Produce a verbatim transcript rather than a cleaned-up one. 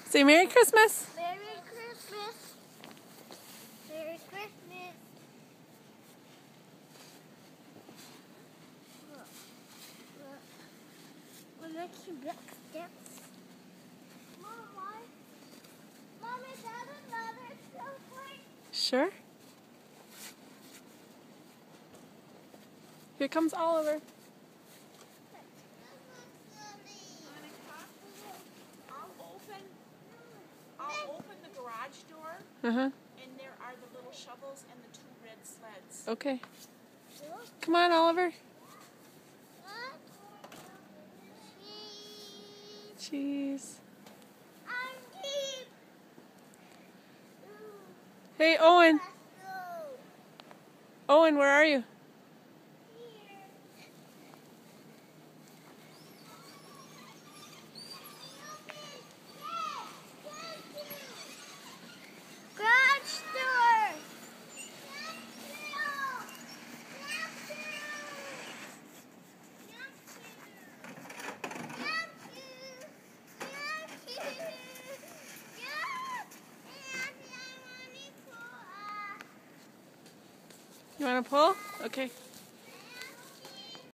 Say Merry Christmas. Merry Christmas. Merry Christmas. Look. Look. We're making black steps. Mom, why? Mom, is that another snowflake? Sure. Here comes Oliver. I'll open the garage door, Uh-huh. and there are the little shovels and the two red sleds. Okay. Come on, Oliver. Cheese. Hey, Owen. Owen, where are you? You want to pull? Okay.